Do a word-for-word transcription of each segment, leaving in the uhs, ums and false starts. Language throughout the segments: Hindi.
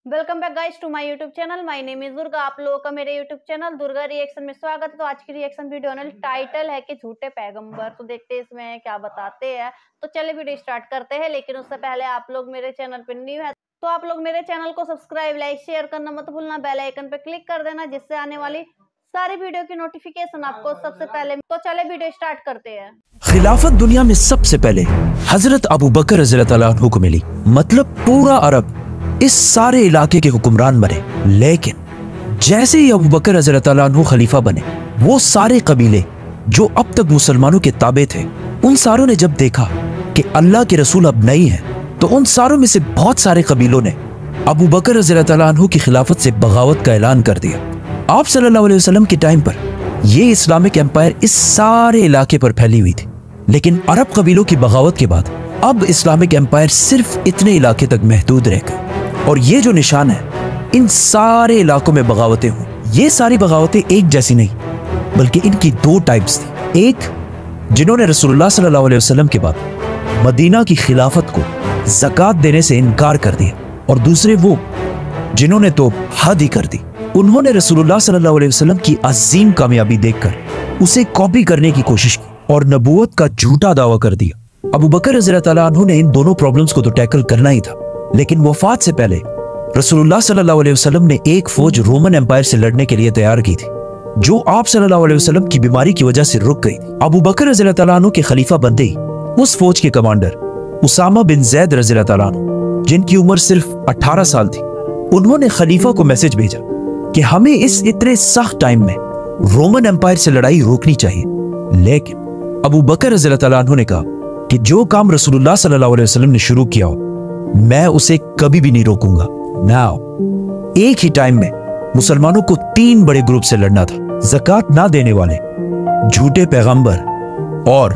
Welcome back guys to my YouTube channel. My name is Durga. आप लोगों का मेरे यूट्यूब चैनल दुर्गा रिएक्शन में स्वागत है। तो आज की रिएक्शन वीडियो ने टाइटल है कि झूठे पैगंबर। तो देखते हैं इसमें क्या बताते हैं। तो चलिए वीडियो स्टार्ट करते हैं, लेकिन उससे पहले आप लोग मेरे चैनल पर न्यू है तो आप लोग मेरे चैनल को सब्सक्राइब, लाइक, शेयर करना मत भूलना। बेल आइकन पे क्लिक कर देना, जिससे आने वाली सारी वीडियो की नोटिफिकेशन आपको सबसे पहले। तो चले वीडियो स्टार्ट करते हैं। खिलाफत दुनिया में सबसे पहले हजरत अबू बकर रज़ियल्लाहु ताला अन्हु को मिली। मतलब पूरा अरब इस सारे इलाके के हुक्मरान बने। लेकिन जैसे ही अबू बकर रज़ियल्लाहु ताला अन्हु खलीफा बने, वो सारे कबीले जो अब तक मुसलमानों के ताबे थे, उन सारों ने जब देखा कि अल्लाह के रसूल अब नहीं है, तो उन सारों में से बहुत सारे कबीलों ने अबू बकर रज़ियल्लाहु ताला अन्हु की खिलाफत से बगावत का ऐलान कर दिया। आप सल्लल्लाहु अलैहि वसल्लम के टाइम पर यह इस्लामिक एम्पायर इस सारे इलाके पर फैली हुई थी, लेकिन अरब कबीलों की बगावत के बाद अब इस्लामिक एम्पायर सिर्फ इतने इलाके तक महदूद रह गए। और ये जो निशान है, इन सारे इलाकों में बगावतें हुई। ये सारी बगावतें एक जैसी नहीं, बल्कि इनकी दो टाइप्स थी। एक, जिन्होंने रसूलुल्लाह सल्लल्लाहु अलैहि वसल्लम के बाद मदीना की खिलाफत को ज़कात देने से इनकार कर दिया, और दूसरे वो जिन्होंने तो हद ही कर दी। उन्होंने रसूलुल्लाह सल्लल्लाहु अलैहि वसल्लम की अजीम कामयाबी देखकर उसे कॉपी करने की कोशिश की और नबूवत का झूठा दावा कर दिया। अबू बकर रज़ियल्लाहु ताला अन्हु ने इन दोनों प्रॉब्लम्स को तो टैकल करना ही था, लेकिन वफात से पहले रसूलुल्लाह सल्लल्लाहु अलैहि वसल्लम ने एक फौज रोमन एम्पायर से लड़ने के लिए तैयार की थी, जो आप सल्लल्लाहु अलैहि वसल्लम की बीमारी की वजह से रुक गई थी। अबू बकर रज़ियल्लाहु ताला अन्हु के खलीफा बनते ही उस फौज के कमांडर उसामा बिन ज़ैद रज़ियल्लाहु ताला अन्हु, जिनकी उम्र सिर्फ अठारह साल थी, उन्होंने खलीफा को मैसेज भेजा कि हमें इस इतने सख्त टाइम में रोमन एम्पायर से लड़ाई रोकनी चाहिए। लेकिन अबू बकर रज़ियल्लाहु ताला अन्हु ने कहा कि जो काम रसूलुल्लाह सल्लल्लाहु अलैहि वसल्लम ने शुरू किया हो, मैं उसे कभी भी नहीं रोकूंगा। नाउ एक ही टाइम में मुसलमानों को तीन बड़े ग्रुप से लड़ना था: ज़कात ना देने वाले, झूठे पैगंबर और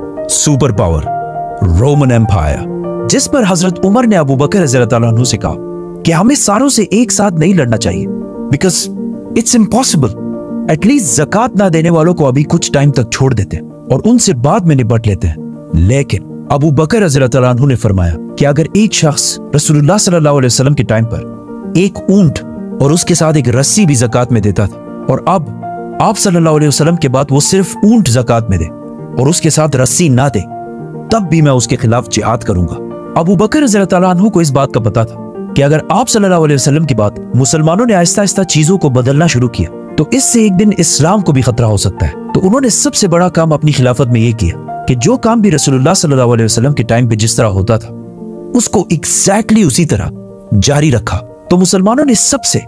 सुपर पावर रोमन एम्पायर। जिस पर हजरत उमर ने अबू बकर रज़ियल्लाहु ताला अन्हु से कहा कि हमें सारों से एक साथ नहीं लड़ना चाहिए, बिकॉज इट्स इम्पॉसिबल। एटलीस्ट ज़कात ना देने वालों को अभी कुछ टाइम तक छोड़ देते हैं और उनसे बाद में निपट लेते हैं। लेकिन अबू बकर रज़ियल्लाहु ताला अन्हु ने फरमाया कि अगर एक शख्स रसूलुल्लाह सल्लल्लाहु अलैहि वसल्लम के टाइम पर एक ऊंट और उसके साथ एक रस्सी भी ज़कात में देता था, और अब आप सल्लल्लाहु अलैहि वसल्लम के बाद वो सिर्फ ऊंट ज़कात में दे और उसके साथ रस्सी ना दे, तब भी मैं उसके खिलाफ जिहाद करूंगा। अबू बकर रज़ियल्लाहु ताला अन्हु को इस बात का पता था कि अगर आप सल्लल्लाहु अलैहि वसल्लम के बाद मुसलमानों ने आहिस्ता आहिस्ता चीजों को बदलना शुरू किया, तो इससे एक दिन इस्लाम को भी खतरा हो सकता है। तो उन्होंने सबसे बड़ा काम अपनी खिलाफत में यह किया कि जो काम भी रसूलुल्लाह सल्लल्लाहु अलैहि वसल्लम के टाइम पे जिस तरह होता था, उसको एग्जैक्टली उसी तरह जारी रखा। तो मुसलमानों ने सबसे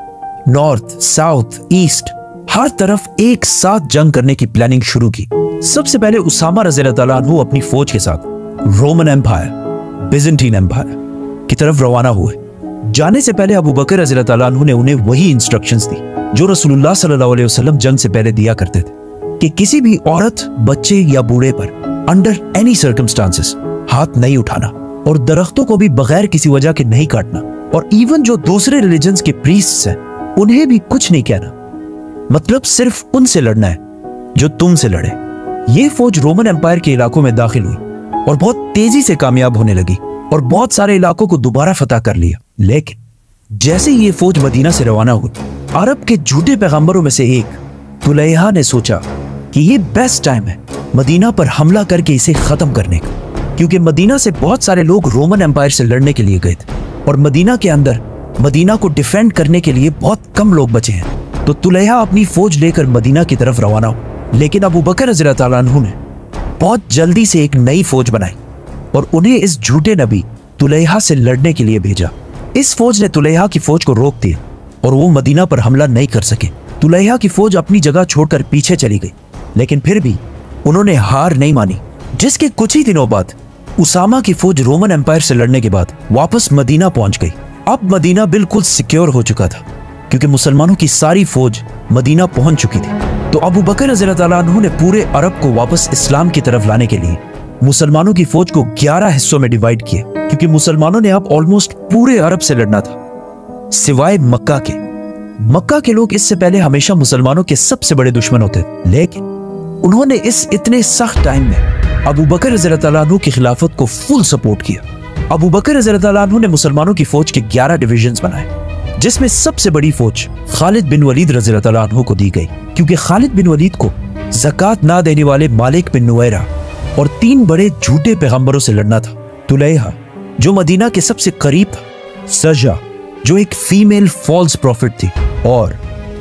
नॉर्थ, साउथ, ईस्ट, हर तरफ एक साथ जंग करने की प्लानिंग शुरू की। सबसे पहले उसामा रज़ियल्लाहु ताला अन्हु अपनी फौज के साथ रोमन एम्पायर, बिजेंटीन एम्पायर की तरफ रवाना हुए। जाने से पहले अबू बकर रज़ियल्लाहु ताला अन्हु ने उन्हें वही इंस्ट्रक्शंस दी जो रसूलुल्लाह सल्लल्लाहु अलैहि वसल्लम जंग से पहले दिया करते थे, कि किसी भी औरत, बच्चे या बूढ़े पर अंडर एनी सर्कमस्टांसेस हाथ नहीं उठाना, और दरख्तों को भी बगैर किसी वजह के नहीं काटना, और इवन जो दूसरे रिलीजन्स के प्रीस्ट्स हैं उन्हें भी कुछ नहीं कहना। मतलब सिर्फ उनसे लड़ना है जो तुमसे लड़े। ये फौज रोमन एम्पायर के इलाकों में दाखिल हुई और बहुत तेजी से कामयाब होने लगी और बहुत सारे इलाकों को दोबारा फतह कर लिया। लेकिन जैसे ही ये फौज मदीना से रवाना हुई, अरब के झूठे पैगंबरों में से एक तुलैहा ने सोचा कि ये बेस्ट टाइम है मदीना पर हमला करके इसे खत्म करने का, क्योंकि मदीना से बहुत सारे लोग रोमन एम्पायर से लड़ने के लिए गए थे और मदीना के अंदर मदीना को डिफेंड करने के लिए बहुत कम लोग बचे हैं। तो तुलैहा अपनी फौज लेकर मदीना की तरफ रवाना हुआ। लेकिन अबू बकर रज़ियल्लाहु ताला अन्हु ने बहुत जल्दी से एक नई फौज बनाई और उन्हें इस झूठे नबी तुलैहा से लड़ने के लिए भेजा। इस फौज ने तुलैहा की फौज को रोक दिया और वो मदीना पर हमला नहीं कर सके। तुलैहा की फौज अपनी जगह छोड़कर पीछे चली गई, लेकिन फिर भी उन्होंने हार नहीं मानी, जिसके कुछ ही दिनों बाद उसामा की फौज रोमन एम्पायर से लड़ने के बाद वापस मदीना पहुंच गई। अब मदीना बिल्कुल सिक्योर हो चुका था, क्योंकि मुसलमानों की सारी फौज मदीना पहुंच चुकी थी। तो अबू बकर रज़ियल्लाहु ताला अन्हु ने पूरे अरब को वापस इस्लाम की तरफ लाने के लिए मुसलमानों की फौज को ग्यारह हिस्सों में डिवाइड किया, क्योंकि मुसलमानों ने अब ऑलमोस्ट पूरे अरब से लड़ना था, सिवाय मक्का के। मक्का के लोग इससे पहले हमेशा मुसलमानों के सबसे बड़े दुश्मन होते थे, लेकिन उन्होंने इस इतने सख्त टाइम में अबू बकर रज़ियल्लाहु ताला अन्हु की खिलाफत को फुल सपोर्ट किया। अबू बकर रज़ियल्लाहु अन्हु ने मुसलमानों की फौज के ग्यारह डिविजन्स बनाए, जिसमें सबसे बड़ी फौज खालिद बिन वलीद रज़ियल्लाहु अन्हु को दी गई, क्योंकि खालिद बिन वलीद को ज़कात ना देने वाले मालिक बिन नुवैरा और तीन बड़े झूठे पैगंबरों से लड़ना था। तुलैहा जो मदीना के सबसे करीब था, सजा जो एक फीमेल फॉल्स प्रॉफिट थी, और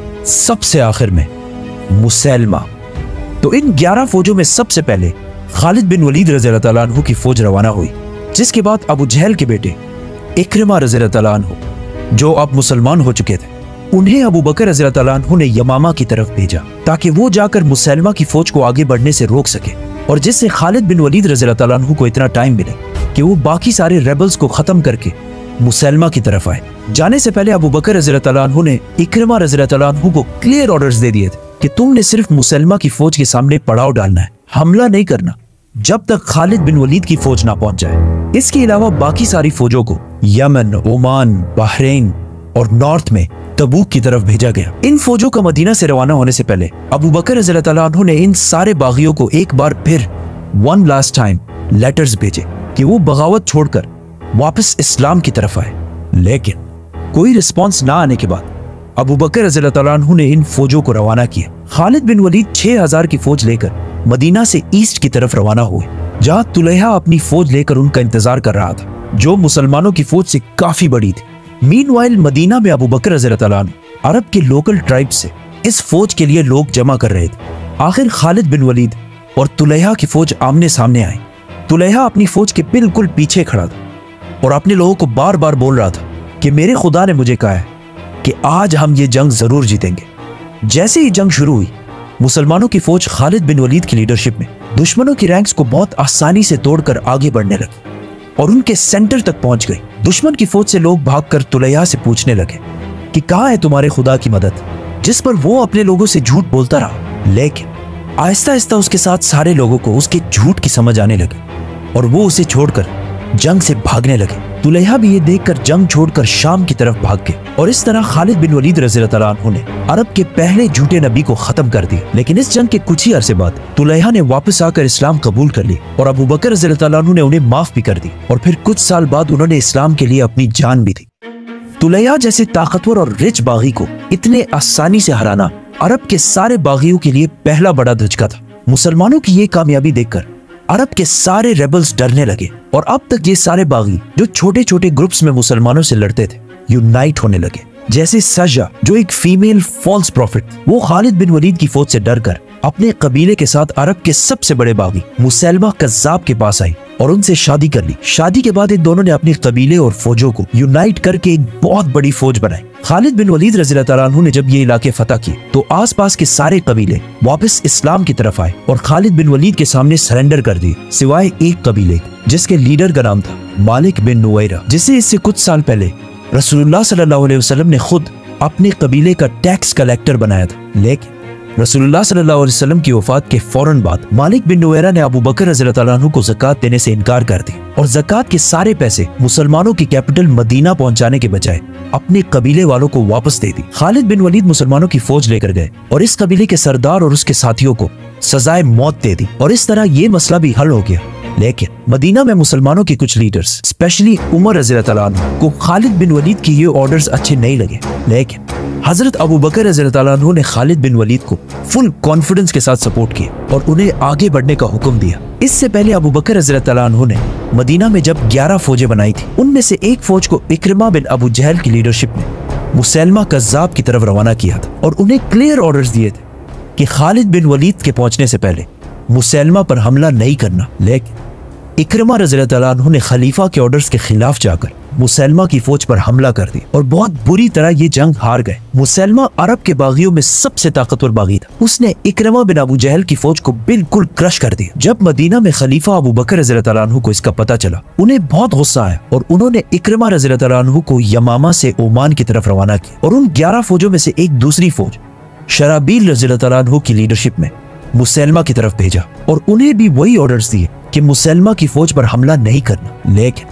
सबसे आखिर में मुसैलमा। तो इन ग्यारह फौजों में सबसे पहले खालिद बिन वलीद रज़ियल्लाहु अन्हु की फौज रवाना हुई, जिसके बाद अबू जहल के बेटे इक्रिमा रज़ियल्लाहु अन्हु, जो अब मुसलमान हो चुके थे, उन्हें अबू बकर रज़ियल्लाहु अन्हु ने यमामा की तरफ भेजा ताकि वो जाकर मुसैलमा की फौज को आगे बढ़ने से रोक सके, और जिससे खालिद बिन वलीद रज़ियल्लाहु अन्हु को इतना टाइम मिले कि वो बाकी सारे रेबल्स को खत्म करके मुसैलमा की तरफ आए। जाने से पहले अबू बकर रज़ियल्लाहु अन्हु ने इक्रिमा रज़ियल्लाहु अन्हु को क्लियर ऑर्डर्स दे दिए थे कि तुमने सिर्फ मुसैलमा की फौज के सामने पड़ाव डालना है, हमला नहीं करना जब तक खालिद बिन वलीद की फौज ना पहुंच जाए। इसके अलावा बाकी सारी फौजों को यमन, ओमान, बहरीन और नॉर्थ में तबूक की तरफ भेजा गया। इन फौजों का मदीना से रवाना होने से पहले अबू बकर रज़ियल्लाहु अन्हु ने इन सारे बागियों को एक बार फिर वन लास्ट टाइम लेटर्स भेजे कि वो बगावत छोड़कर वापस इस्लाम की तरफ आए, लेकिन कोई रिस्पॉन्स ना आने के बाद अबू बकर रज़ियल्लाहु अन्हु ने इन फौजों को रवाना किया। खालिद बिन वलीद छह हजार की फौज लेकर मदीना से ईस्ट की तरफ रवाना हुए, जहां तुलैहा अपनी फौज लेकर उनका इंतजार कर रहा था, जो मुसलमानों की फौज से काफी बड़ी थी। मीनवाइल मदीना में अबू बकर रज़ियल्लाहु अन्हु अरब के लोकल ट्राइब से इस फौज के लिए लोग जमा कर रहे थे। आखिर खालिद बिन वलीद और तुलैहा की फौज आमने सामने आई। तुलैहा अपनी फौज के बिल्कुल पीछे खड़ा था और अपने लोगों को बार बार बोल रहा था कि मेरे खुदा ने मुझे कहा है कि आज हम ये जंग जरूर जीतेंगे। जैसे ही जंग शुरू हुई, मुसलमानों की फौज खालिद बिन वलीद की लीडरशिप में दुश्मनों की रैंक्स को बहुत आसानी से तोड़कर आगे बढ़ने लगी और उनके सेंटर तक पहुंच गई। दुश्मन की फौज से लोग भागकर तुलैहा से पूछने लगे कि कहाँ है तुम्हारे खुदा की मदद, जिस पर वो अपने लोगों से झूठ बोलता रहा। लेकिन आहिस्ता आहिस्ता उसके साथ सारे लोगों को उसके झूठ की समझ आने लगी और वो उसे छोड़कर जंग से भागने लगे। तुलैहा भी ये देखकर जंग छोड़कर शाम की तरफ भाग गए और इस तरह खालिद बिन वलीद रज़ियल्लाहु अन्हु ने अरब के पहले झूठे नबी को खत्म कर दिया। लेकिन इस जंग के कुछ ही अरसे बाद तुलैहा ने वापस आकर इस्लाम कबूल कर ली और अबू बकर रज़ियल्लाहु अन्हु ने उन्हें माफ भी कर दी और फिर कुछ साल बाद उन्होंने इस्लाम के लिए अपनी जान भी दी। तुलैहा जैसे ताकतवर और रिच बागी को इतने आसानी से हराना अरब के सारे बागियों के लिए पहला बड़ा धचका था। मुसलमानों की ये कामयाबी देखकर अरब के सारे रेबल्स डरने लगे और अब तक ये सारे बागी जो छोटे छोटे ग्रुप्स में मुसलमानों से लड़ते थे, यूनाइट होने लगे। जैसे सजा जो एक फीमेल फॉल्स प्रॉफिट, वो खालिद बिन वलीद की फौज से डरकर अपने कबीले के साथ अरब के सबसे बड़े बागी मुसैलमा कज़्ज़ाब के पास आई और उनसे शादी कर ली। शादी के बाद इन दोनों ने अपने कबीले और फौजों को यूनाइट करके एक बहुत बड़ी फौज बनाई। खालिद बिन वलीद रज़ियल्लाहु अन्हु ने जब ये इलाके फतह किए तो आसपास के सारे कबीले वापस इस्लाम की तरफ आए और खालिद बिन वलीद के सामने सरेंडर कर दिए, सिवाय एक कबीले जिसके लीडर का नाम था मालिक बिन नुवैरा, जिसे इससे कुछ साल पहले रसूलुल्लाह सल्लल्लाहु अलैहि वसल्लम ने खुद अपने कबीले का टैक्स कलेक्टर बनाया था। लेकिन रसूलुल्लाह सल्लल्लाहु अलैहि वसल्लम की वफात के फौरन बाद मालिक बिन नुवैरा ने अबू बकर रज़ियल्लाहु अन्हु को ज़कात देने से इनकार कर दी और ज़कात के सारे पैसे मुसलमानों की कैपिटल मदीना पहुंचाने के बजाय अपने कबीले वालों को वापस दे दी। खालिद बिन वलीद मुसलमानों की फौज लेकर गए और इस कबीले के सरदार और उसके साथियों को सजाए मौत दे दी और इस तरह ये मसला भी हल हो गया। लेकिन मदीना में मुसलमानों के कुछ लीडर्स, स्पेशली उमर रज़ियल्लाहु अन्हु को खालिद बिन वलीद के ये ऑर्डर्स अच्छे नहीं लगे। लेकिन हजरत अबू बकर रज़ियल्लाहु अन्हु ने खालिद बिन वलीद को फुल कॉन्फिडेंस के साथ सपोर्ट किया और उन्हें आगे बढ़ने का हुक्म दिया। इससे पहले अबू बकर रज़ियल्लाहु अन्हु ने मदीना में जब ग्यारह फौजें बनाई थी, उनमें से एक फौज को इक्रिमा बिन अबू जहल की लीडरशिप में मुसैलमा कज़्ज़ाब की तरफ रवाना किया था और उन्हें क्लियर ऑर्डर्स दिए थे कि खालिद बिन वलीद के पहुंचने से पहले मुसैलमा पर हमला नहीं करना। लेकिन इक्रिमा रज़ियल्लाहु अन्हु ने खलीफा के ऑर्डर्स के खिलाफ जाकर मुसैलमा की फौज पर हमला कर दी और बहुत बुरी तरह ये जंग हार गए। मुसैलमा अरब के बागियों में सबसे ताकतवर बागी था। उसने इक्रिमा बिन अबू जहल की फौज को बिल्कुल क्रश कर दिया। जब मदीना में खलीफा अबू बकर रज़ियल्लाहु अन्हु को इसका पता चला, उन्हें बहुत गुस्सा आया और उन्होंने इक्रिमा रज़ियल्लाहु अन्हु को यमामा से ओमान की तरफ रवाना किया और उन ग्यारह फौजों में से एक दूसरी फौज शराबील रज़ियल्लाहु अन्हु की लीडरशिप में मुसैलमा की तरफ भेजा और उन्हें भी वही ऑर्डर्स दिए कि मुसैलमा की फौज पर हमला नहीं करना। लेकिन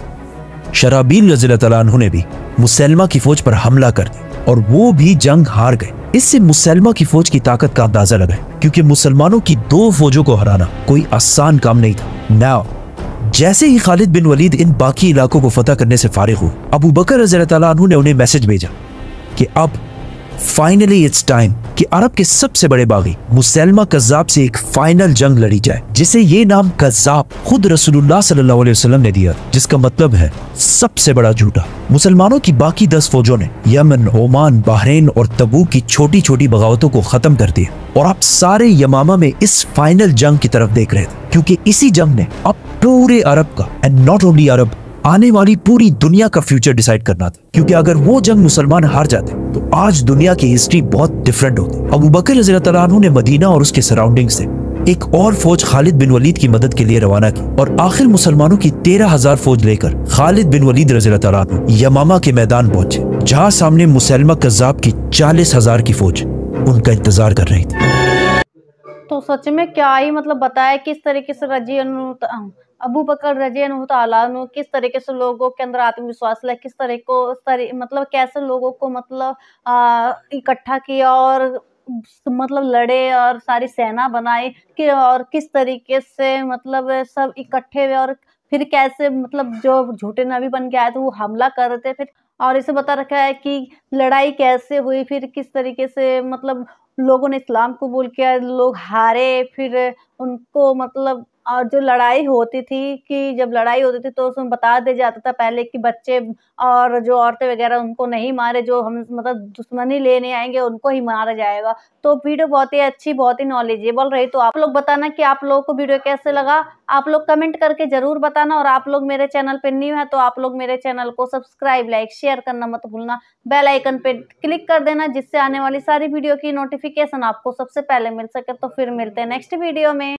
शराबील रज़ियल्लाहु अन्हु ने भी मुसैलमा की फौज पर हमला कर दिया और वो भी जंग हार गए। इससे मुसैलमा की फौज की ताकत का अंदाजा लगाए, क्योंकि मुसलमानों की दो फौजों को हराना कोई आसान काम नहीं था। नाउ जैसे ही खालिद बिन वलीद इन बाकी इलाकों को फतह करने से फारिग हुए, अबू बकर रज़ी अल्लाह तआला अन्हु ने उन्हें मैसेज भेजा कि अब फाइनली इट्स टाइम कि अरब के सबसे बड़े बागी मुसैलमा कज़्ज़ाब से एक फाइनल जंग लड़ी जाए, जिसे ये नाम कज़्ज़ाब खुद रसूलुल्लाह सल्लल्लाहु अलैहि वसल्लम ने दिया, जिसका मतलब है सबसे बड़ा झूठा। मुसलमानों की बाकी दस फौजों ने यमन, ओमान, बहरीन और तबूक की छोटी छोटी बगावतों को खत्म कर दिया और अब सारे यमामा में इस फाइनल जंग की तरफ देख रहे थे, क्योंकि इसी जंग ने अब पूरे अरब का एंड नॉट ओनली अरब आने वाली पूरी दुनिया का फ्यूचर डिसाइड करना था। क्योंकि अगर वो जंग मुसलमान हार जाते तो आज दुनिया की हिस्ट्री बहुत डिफरेंट होती। अबू बकर रज़ी अल्लाह तआला अन्हु ने मदीना और उसके सराउंडिंग से एक और फौज खालिद बिन वलीद की मदद के लिए रवाना की और आखिर मुसलमानों की तेरह हजार फौज लेकर खालिद बिन वलीद रज़ी अल्लाह तआला अन्हु यमामा के मैदान पहुंचे, जहां सामने मुसैलमा कज़्ज़ाब की चालीस हजार की फौज उनका इंतजार कर रही थी। तो सच में क्या ही मतलब बताया किस तरीके से रजी अबू बकर रजी अल्लाह तआला अन्हु किस तरीके से लोगों के अंदर आत्मविश्वास लाए, किस तरह को तरी, मतलब कैसे लोगों को मतलब इकट्ठा किया और मतलब लड़े और सारी सेना बनाई कि और किस तरीके से मतलब सब इकट्ठे हुए और फिर कैसे मतलब जो झूठे नबी बन के आए थे वो हमला कर रहे थे। फिर और इसे बता रखा है कि लड़ाई कैसे हुई, फिर किस तरीके से मतलब लोगों ने इस्लाम कबूल किया, लोग हारे, फिर उनको मतलब और जो लड़ाई होती थी कि जब लड़ाई होती थी तो उसमें बता दिया जाता था पहले कि बच्चे और जो औरतें वगैरह उनको नहीं मारे, जो हम मतलब दुश्मनी लेने आएंगे उनको ही मारा जाएगा। तो वीडियो बहुत ही अच्छी, बहुत ही नॉलेजेबल रही। तो आप लोग बताना कि आप लोगों को वीडियो कैसे लगा, आप लोग कमेंट करके जरूर बताना। और आप लोग मेरे चैनल पे न्यू है तो आप लोग मेरे चैनल को सब्सक्राइब, लाइक, शेयर करना मत भूलना। बेल आइकन पे क्लिक कर देना जिससे आने वाली सारी वीडियो की नोटिफिकेशन आपको सबसे पहले मिल सके। तो फिर मिलते हैं नेक्स्ट वीडियो में।